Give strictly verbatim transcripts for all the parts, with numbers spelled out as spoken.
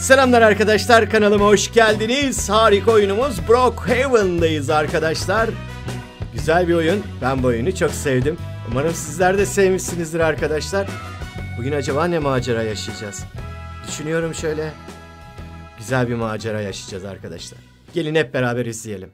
Selamlar arkadaşlar, kanalıma hoş geldiniz. Harika oyunumuz Brookhaven'dayız arkadaşlar. Güzel bir oyun. Ben bu oyunu çok sevdim. Umarım sizler de sevmişsinizdir arkadaşlar. Bugün acaba ne macera yaşayacağız? Düşünüyorum şöyle. Güzel bir macera yaşayacağız arkadaşlar. Gelin hep beraber izleyelim.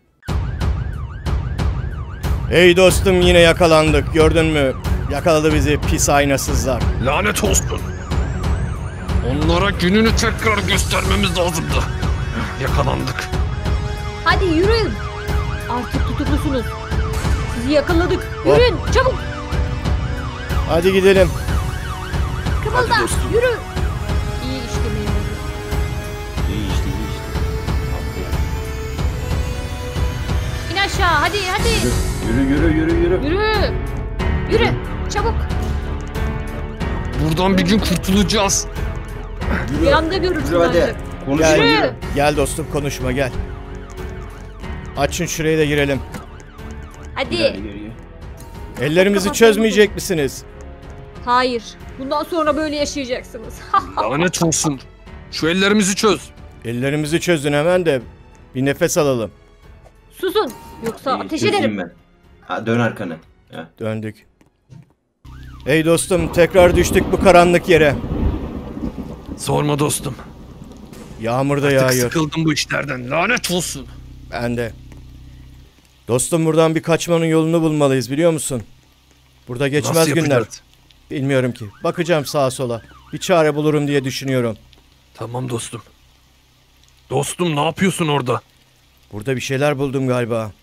Hey dostum, yine yakalandık. Gördün mü? Yakaladı bizi pis aynasızlar. Lanet olsun. Onlara gününü tekrar göstermemiz lazımdı. Yakalandık. Hadi yürüyün. Artık tutuklusunuz. Sizi yakaladık. Yürüyün oh. Çabuk. Hadi gidelim. Kımılda yürü. İyi işte memur. İyi işte iyi işte. İn aşağı hadi hadi. Yürü yürü yürü yürü. Yürü. Yürü. Çabuk. Buradan bir gün kurtulacağız. Yürü. Bir anda görürsün Yürü hadi. artık. Konuşma Gel, yürü. gel dostum, konuşma gel. Açın şurayı da girelim. Hadi. Geriye. Ellerimizi Kapat, çözmeyecek kapat. misiniz? Hayır. Bundan sonra böyle yaşayacaksınız. Lanet olsun. Şu ellerimizi çöz. Ellerimizi çözün hemen de bir nefes alalım. Susun. Yoksa İyi, ateş çözeyim ederim. Ben. Ha, dön arkanı. Ha. Döndük. Hey dostum, tekrar düştük bu karanlık yere. Sorma dostum. Yağmur da Artık yağıyor. sıkıldım bu işlerden. Lanet olsun. Ben de. Dostum, buradan bir kaçmanın yolunu bulmalıyız, biliyor musun? Burada geçmez Nasıl günler. yapacağız? Bilmiyorum ki. Bakacağım sağa sola. Bir çare bulurum diye düşünüyorum. Tamam dostum. Dostum ne yapıyorsun orada? Burada bir şeyler buldum galiba.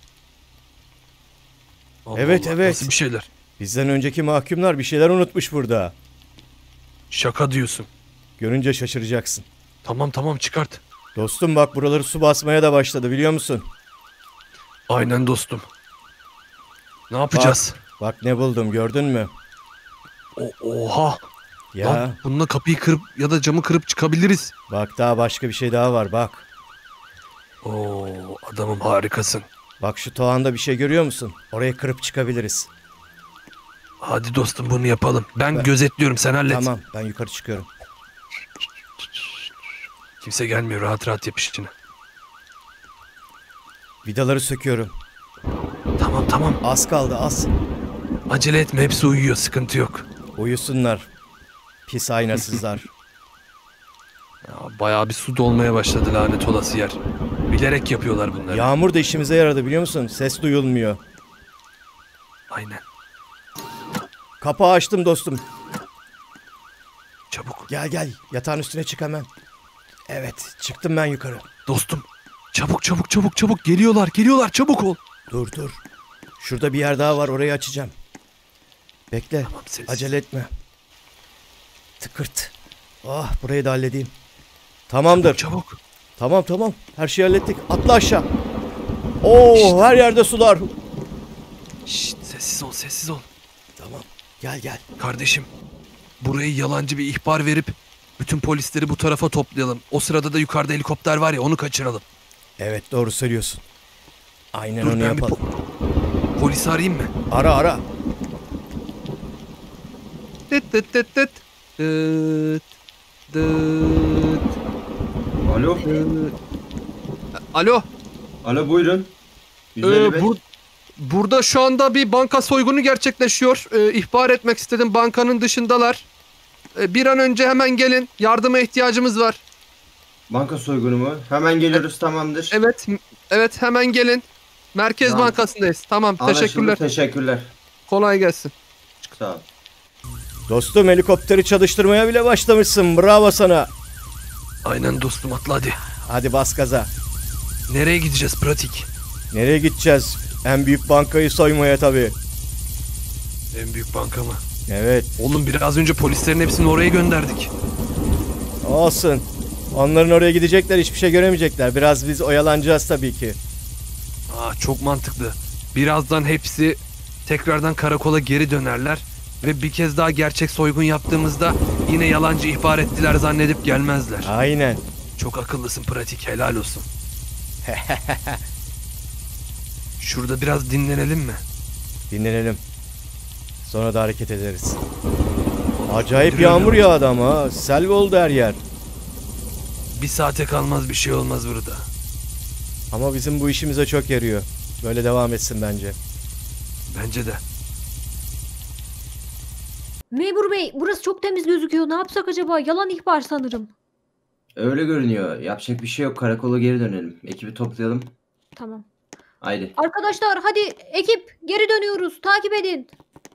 Allah Evet, Allah, evet. Nasıl bir şeyler? Bizden önceki mahkumlar bir şeyler unutmuş burada. Şaka diyorsun. Görünce şaşıracaksın. Tamam tamam çıkart. Dostum bak, buraları su basmaya da başladı, biliyor musun? Aynen dostum. Ne yapacağız? Bak, bak ne buldum, gördün mü? O, oha. Ya Lan bununla kapıyı kırıp ya da camı kırıp çıkabiliriz. bak, daha başka bir şey daha var, bak. Oo, adamım harikasın. Bak şu tavanda bir şey görüyor musun? Oraya kırıp çıkabiliriz. Hadi dostum bunu yapalım. Ben, Ben- gözetliyorum, sen hallet. Tamam, ben yukarı çıkıyorum. Kimse gelmiyor, rahat rahat yap işini. Vidaları söküyorum. Tamam tamam. Az kaldı, az. Acele etme, hepsi uyuyor, sıkıntı yok. Uyusunlar. Pis aynasızlar. Ya, bayağı bir su dolmaya başladı lanet olası yer. Bilerek yapıyorlar bunları. Yağmur da işimize yaradı, biliyor musun? Ses duyulmuyor. Aynen. Kapağı açtım dostum. Çabuk. Gel gel, yatağın üstüne çık hemen. Evet, çıktım ben yukarı. Dostum. Çabuk çabuk çabuk çabuk. Geliyorlar geliyorlar, çabuk ol. Dur dur. Şurada bir yer daha var, orayı açacağım. Bekle, Tamam, sessiz. acele etme. Tıkırt. Ah, burayı da halledeyim. Tamamdır. Çabuk çabuk. Tamam tamam, her şeyi hallettik. Atla aşağı. Oo, İşte. her yerde sular. Şşt, sessiz ol sessiz ol. Tamam, gel gel. Kardeşim. Burayı yalancı bir ihbar verip bütün polisleri bu tarafa toplayalım. O sırada da yukarıda helikopter var ya, onu kaçıralım. Evet, doğru söylüyorsun. Aynen Dur, onu ben bir yapalım. po- polisi arayayım mı? Ara ara. Dıt dıt dıt dıt. Dıt dıt Alo. dıt. Alo. Alo buyurun. Ee, yüz elli beş. bur- burada şu anda bir banka soygunu gerçekleşiyor. Ee, ihbar etmek istedim. Bankanın dışındalar. Ee, bir an önce hemen gelin. Yardıma ihtiyacımız var. Banka soygunu mu? Hemen geliyoruz, tamamdır. Evet, m- evet hemen gelin. Merkez Tamam. Bankası'ndayız. Tamam, Anlaşıldı, teşekkürler. teşekkürler. Kolay gelsin. Sağ ol. Dostum, helikopteri çalıştırmaya bile başlamışsın. Bravo sana. Aynen dostum, atla hadi. Hadi bas gaza. Nereye gideceğiz pratik? Nereye gideceğiz? En büyük bankayı soymaya tabii. En büyük banka mı? Evet. Oğlum biraz önce polislerin hepsini oraya gönderdik. Olsun. Onların oraya gidecekler, hiçbir şey göremeyecekler. Biraz biz oyalanacağız tabii ki. Aa, çok mantıklı. Birazdan hepsi tekrardan karakola geri dönerler. Ve bir kez daha gerçek soygun yaptığımızda yine yalancı ihbar ettiler zannedip gelmezler. Aynen. Çok akıllısın pratik, helal olsun. Şurada biraz dinlenelim mi? Dinlenelim. Sonra da hareket ederiz. Acayip yağmur yağdı ama. Sel oldu her yer. Bir saate kalmaz, bir şey olmaz burada. Ama bizim bu işimize çok yarıyor. Böyle devam etsin bence. Bence de. Memur bey, burası çok temiz gözüküyor. Ne yapsak acaba? Yalan ihbar sanırım. Öyle görünüyor. Yapacak bir şey yok. Karakola geri dönelim. Ekibi toplayalım. Tamam. Haydi. Arkadaşlar hadi ekip geri dönüyoruz. Takip edin.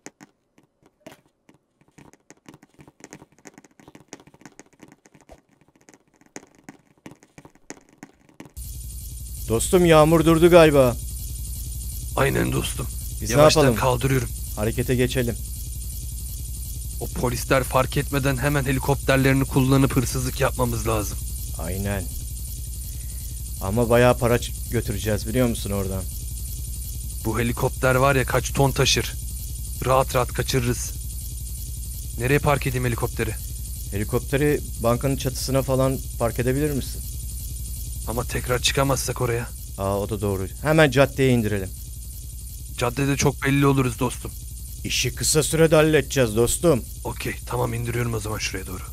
Dostum, yağmur durdu galiba. Aynen dostum. Biz ne Yavaştan yapalım? kaldırıyorum. Harekete geçelim. O polisler fark etmeden hemen helikopterlerini kullanıp hırsızlık yapmamız lazım. Aynen. Ama bayağı para ç- götüreceğiz biliyor musun oradan? Bu helikopter var ya, kaç ton taşır. Rahat rahat kaçırırız. Nereye park edeyim helikopteri? Helikopteri bankanın çatısına falan park edebilir misin? Ama tekrar çıkamazsak oraya. Aa, o da doğru. Hemen caddeye indirelim. Caddede çok belli oluruz dostum. İşi kısa sürede halledeceğiz dostum. Okey, tamam, indiriyorum o zaman şuraya doğru.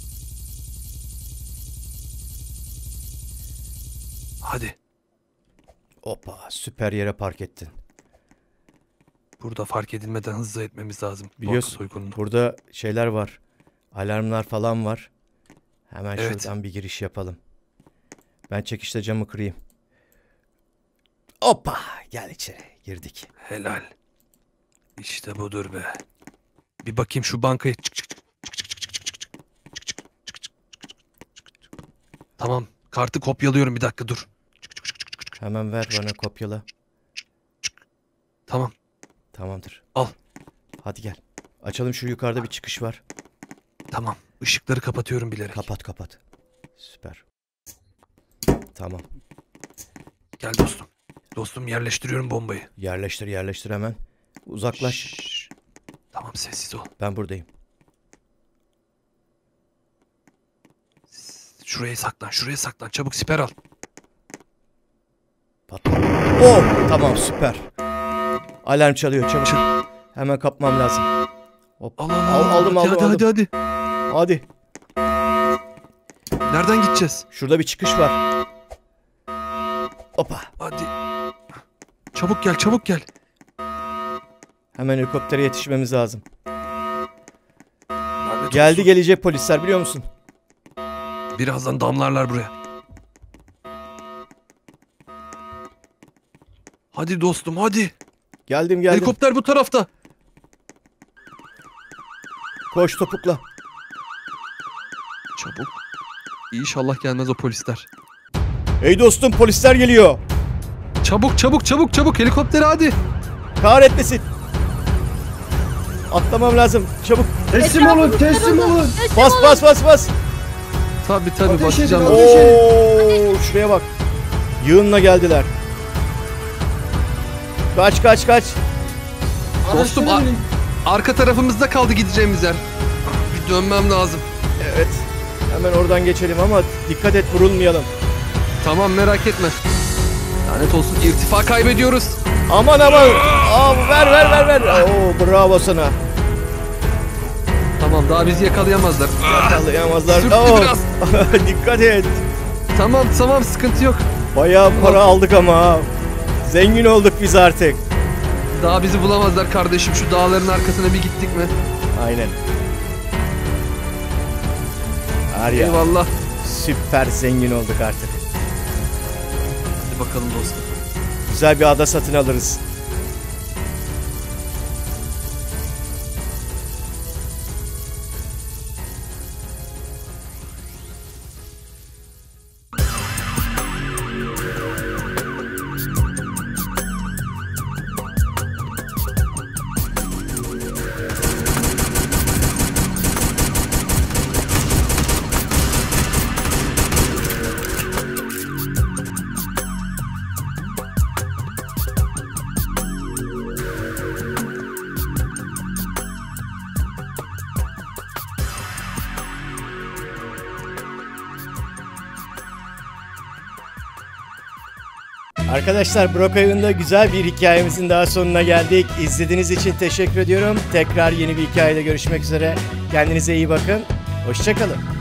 Hadi. Hoppa, süper yere park ettin. Burada fark edilmeden hızlı etmemiz lazım. Biliyorsun, Banka soygununu. burada şeyler var. Alarmlar falan var. Hemen Evet. şuradan bir giriş yapalım. Ben çekişte camı kırayım. Hoppa, gel içeri. Girdik. Helal. İşte budur be. Bir bakayım şu bankaya. Çık, çık, çık, çık, çık, çık, çık, çık, çık, çık, çık, çık. Tamam. Kartı kopyalıyorum, bir dakika dur. Çık, çık, çık, çık, çık, çık. Hemen ver bana, kopyala. Tamam. Tamamdır. Al. Hadi gel. Açalım, şu yukarıda bir çıkış var. Tamam. Işıkları kapatıyorum bilerek. Kapat kapat. Süper. Tamam. Gel dostum. Dostum, yerleştiriyorum bombayı. Yerleştir yerleştir hemen. Uzaklaş. Şşş. Tamam, sessiz ol. Ben buradayım. Şuraya saklan, şuraya saklan. Çabuk siper al. Patla. Oh, tamam, süper. Alarm çalıyor, çabuk. Hemen kapmam lazım. Hop. Al al Al- al. aldım, hadi, aldım, hadi, aldım. hadi hadi. Hadi. Nereden gideceğiz? Şurada bir çıkış var. Hoppa. Hadi. Çabuk gel, çabuk gel. Hemen helikoptere yetişmemiz lazım. Lanet Geldi olsun. gelecek polisler, biliyor musun? Birazdan damlarlar buraya. Hadi dostum, hadi. Geldim geldim. Helikopter bu tarafta. Koş topukla. Çabuk. İnşallah gelmez o polisler. Hey dostum, polisler geliyor. Çabuk, çabuk, çabuk, çabuk. Helikoptere hadi. Kahretmesin. Atlamam lazım. Çabuk. Teslim olun, teslim olun. Bas bas bas bas. Tabii tabii, Ateş basacağım. edin, Oo, şuraya bak. Yığınla geldiler. Kaç kaç kaç. Dostum, Araçlara a- binin. arka tarafımızda kaldı gideceğimiz yer. Bir dönmem lazım. Evet. Hemen oradan geçelim ama dikkat et, vurulmayalım. Tamam, merak etme. Lanet olsun, irtifa kaybediyoruz. Aman aman. Aa, ver ver ver ver. Oo, bravo sana. Tamam, daha bizi yakalayamazlar. Yakalayamazlar. Sürttü Oo. biraz. Dikkat et. Tamam tamam, sıkıntı yok. Bayağı para aldık ama ha. Zengin olduk biz artık. Daha bizi bulamazlar kardeşim, şu dağların arkasına bir gittik mi? Aynen. Var ya, Eyvallah. süper zengin olduk artık. Hadi bakalım dostum. Güzel bir ada satın alırız. Arkadaşlar, Brookhaven'da güzel bir hikayemizin daha sonuna geldik. İzlediğiniz için teşekkür ediyorum. Tekrar yeni bir hikayede görüşmek üzere. Kendinize iyi bakın. Hoşça kalın.